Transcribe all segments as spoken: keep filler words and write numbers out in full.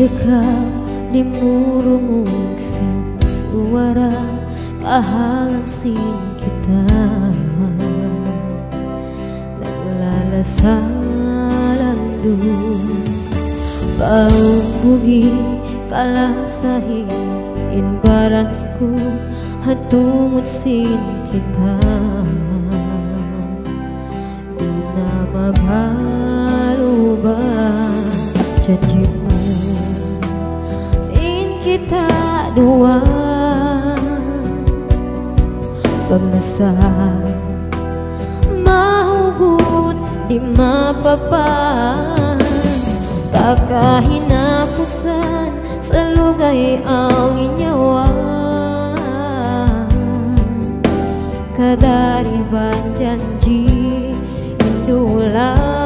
dekat di murung sing suara kahalan sing kita naglalasa-landu bau bugi kalah sahi inbaranku hatumut sin kita di nama barubah janjimu in kita dua pengesah mahubut di mapapas kakahina pusan selugai angin nyawa kadari ban janji indulah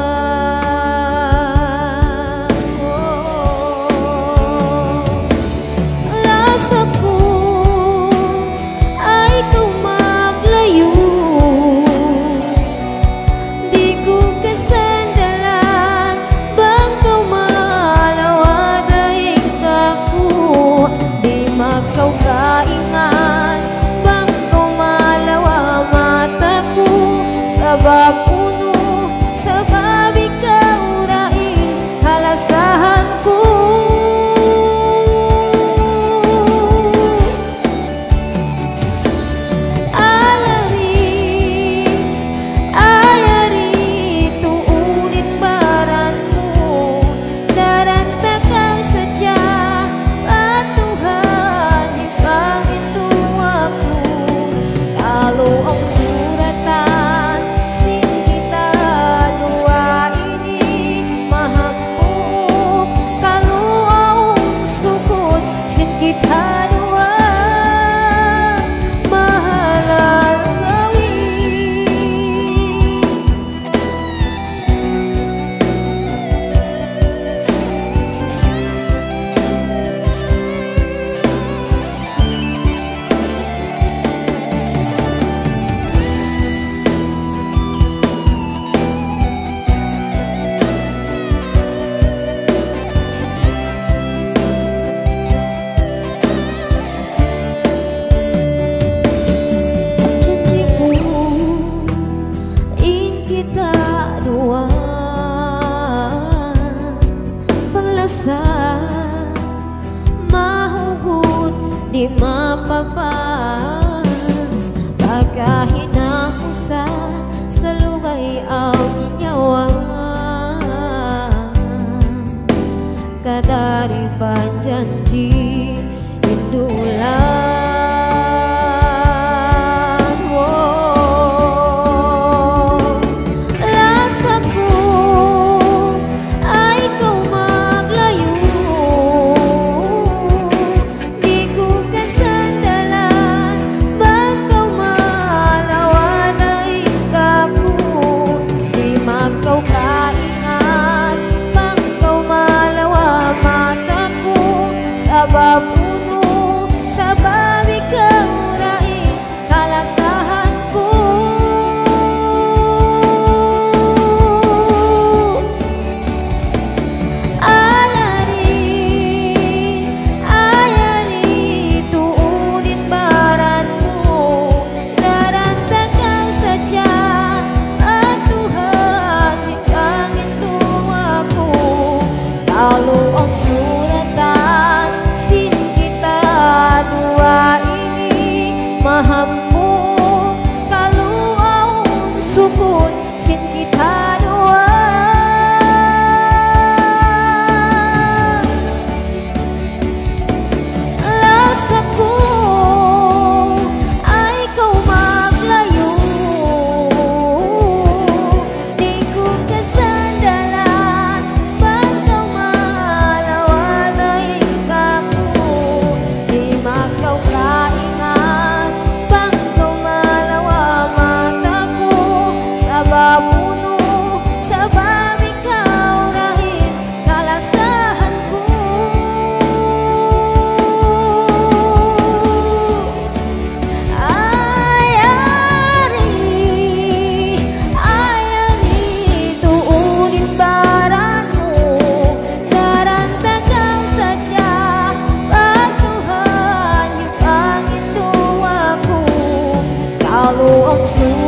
sebab kuno sebab ikaw rain kalasahanku alari ayari tuunin baranmu darantakang saja Tuhan hipangin duaku kalau ang suratan kita dua mahalal kawin mahugut di mapapas kakahina pusa selugay ang nyawa kadari panjanji indulah kau kaingat bang kau malawa mataku sabab puno sabab ikaw rain kalasahanku ayari ayari tuunin baranmu darantakang saja kalau ang suratan sin kita dua ini mahampu kalau ang sukut sin kita dua lasaku ay kau maglayo di ko kasandalan kau kaingat bang Om